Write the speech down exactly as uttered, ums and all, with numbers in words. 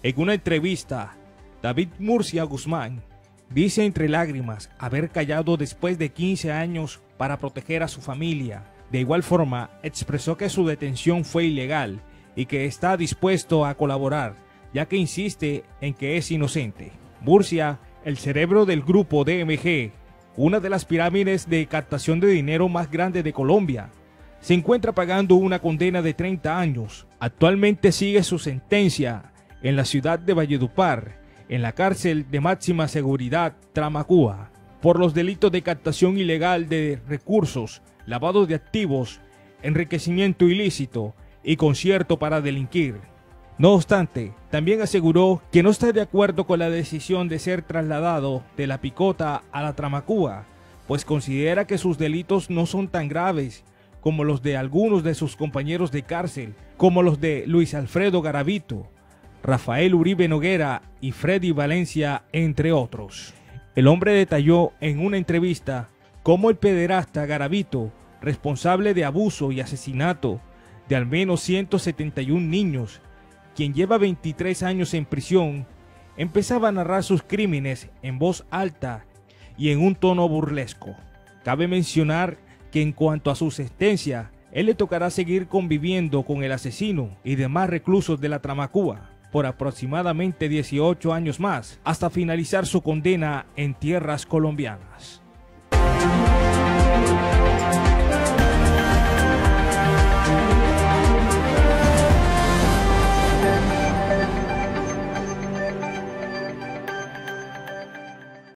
En una entrevista, David Murcia Guzmán dice entre lágrimas haber callado después de quince años para proteger a su familia. De igual forma, expresó que su detención fue ilegal y que está dispuesto a colaborar, ya que insiste en que es inocente. Murcia, el cerebro del grupo D M G, una de las pirámides de captación de dinero más grandes de Colombia, se encuentra pagando una condena de treinta años. Actualmente sigue su sentencia en la ciudad de Valledupar, en la cárcel de máxima seguridad Tramacúa, por los delitos de captación ilegal de recursos, lavado de activos, enriquecimiento ilícito y concierto para delinquir. No obstante, también aseguró que no está de acuerdo con la decisión de ser trasladado de la Picota a la Tramacúa, pues considera que sus delitos no son tan graves como los de algunos de sus compañeros de cárcel, como los de Luis Alfredo Garavito, Rafael Uribe Noguera y Freddy Valencia, entre otros. El hombre detalló en una entrevista cómo el pederasta Garavito, responsable de abuso y asesinato de al menos ciento setenta y un niños, quien lleva veintitrés años en prisión, empezaba a narrar sus crímenes en voz alta y en un tono burlesco. Cabe mencionar que en cuanto a su sentencia, él le tocará seguir conviviendo con el asesino y demás reclusos de la Tramacúa por aproximadamente dieciocho años más, hasta finalizar su condena en tierras colombianas.